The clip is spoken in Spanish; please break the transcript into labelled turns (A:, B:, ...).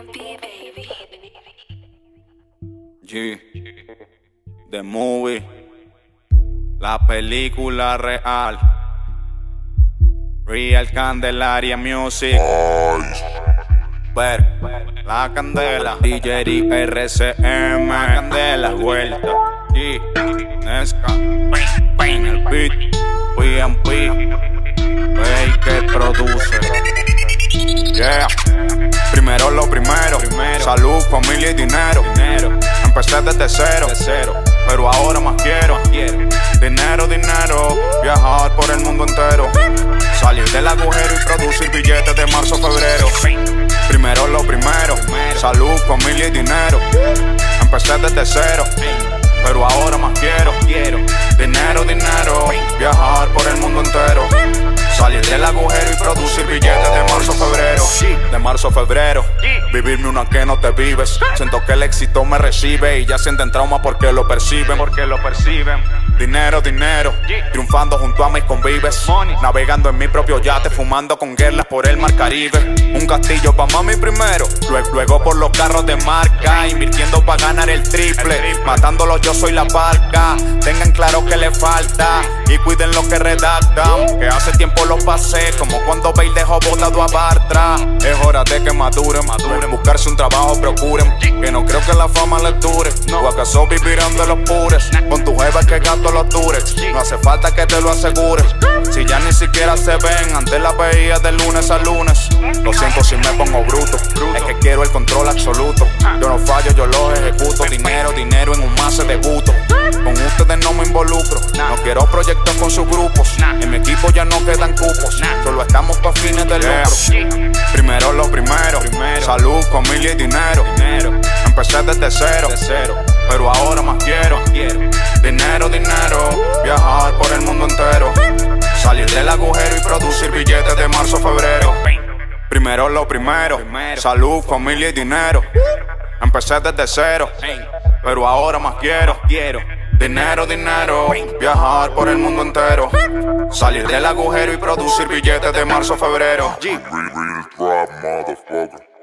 A: G, The Movie, la película real, Real Candelaria Music, Ver, la candela, DJ RCM, candela, vuelta, G, Nesca, en el beat, PMP, Bey que produce, yeah. Primero lo primero, salud, familia y dinero. Empecé desde cero, pero ahora más quiero. Dinero, viajar por el mundo entero. Salir del agujero y producir billetes de marzo a febrero. Primero lo primero, salud, familia y dinero. Empecé desde cero, pero ahora más quiero. Dinero, viajar por el mundo entero. Salir del agujero y producir billetes de marzo a febrero. De marzo a febrero, vivirme una que no te vives. Siento que el éxito me recibe y ya sienten trauma porque lo perciben. Dinero, triunfando junto a mis convives. Navegando en mi propio yate, fumando con guerras por el mar Caribe. Un castillo pa' mami primero, luego por los carros de marca. Invirtiendo pa' ganar el triple, matándolos yo soy la barca. Tengan claro que le falta y cuiden lo que redactan, que hace tiempo lo pasé, como cuando Bale dejó botado a Bartra. Es hora de que maduren, buscarse un trabajo procuren, que no creo que la fama les dure. ¿O acaso vivirán de los pures? Con tu jeva que gato los dures, no hace falta que te lo asegures. Si ya ni siquiera se ven, antes la veía de lunes a lunes. Lo siento si me pongo bruto, es que quiero el control absoluto. Yo no fallo, yo lo ejecuto. Dinero en un mazo de buto. Con ustedes no me involucro, no quiero proyectos con sus grupos. En mi equipo ya no quedan cupos, solo estamos pa' fines de lucro. Primero lo primero, salud, familia y dinero. Empecé desde cero, pero ahora más quiero. Dinero, viajar por el mundo entero. Salir del agujero y producir billetes de marzo a febrero. Primero lo primero, salud, familia y dinero. Empecé desde cero, pero ahora más quiero. Dinero, viajar por el mundo entero. Salir del agujero y producir billetes de marzo a febrero.
B: Real trap, motherfucker.